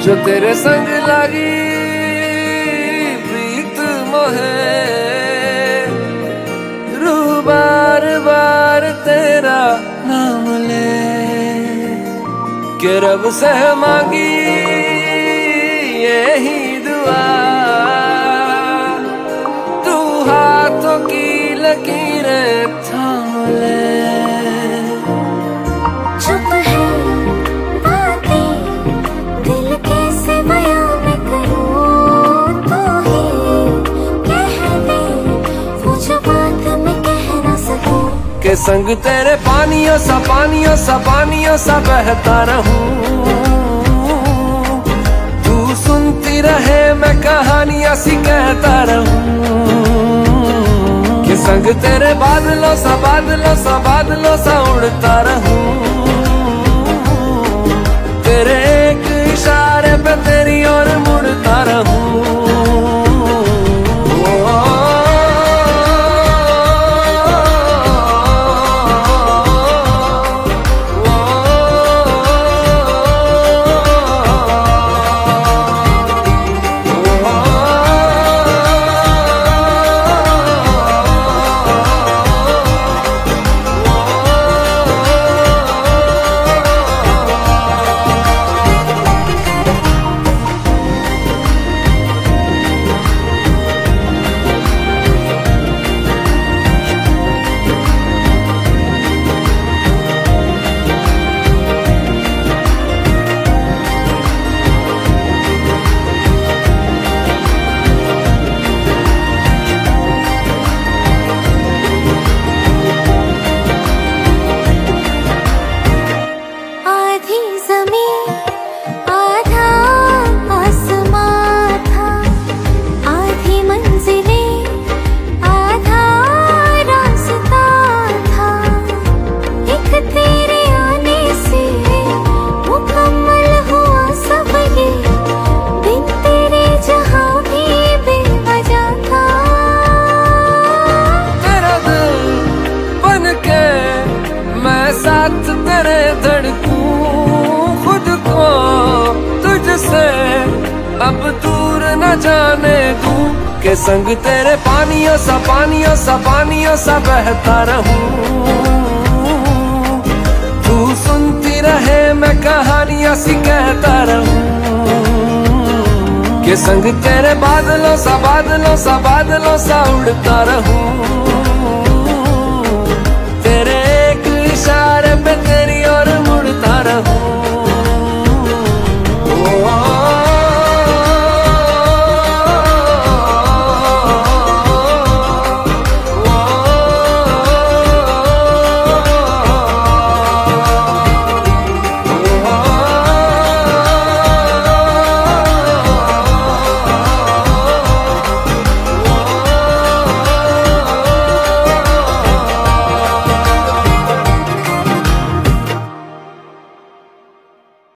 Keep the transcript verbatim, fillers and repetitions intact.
जो तेरे संग लगी प्रीत मोहे, रू बार बार तेरा नाम ले के रब से मांगी यही दुआ, तू हाथों की लकीरें थाम ले। चुप है बातें दिल कैसे बयां मैं करूं, तू ही कह दे वो जो बात मैं कह ना सकूं। के संग तेरे पानियों सा पानियों सा पानियों सा बहता रहूं, तू सुनती रहे मैं कहानियां सी कहता रहूं। के संग तेरे बादलों सा बादलों सा बादलों सा उड़ता रहूं, तेरे एक इशारे पे तेरी ओर मुड़ता रहूं। साथ तेरे धड़कूं खुद को तुझसे अब दूर न जाने दूं, के संग तेरे पानियों सा पानियों सा पानियों सा बहता रहूं, तू सुनती रहे मैं कहानियां सी कहता रहूं। के संग तेरे बादलों सा बादलों सा बादलों सा उड़ता रहूं, तेरे एक इशारे पे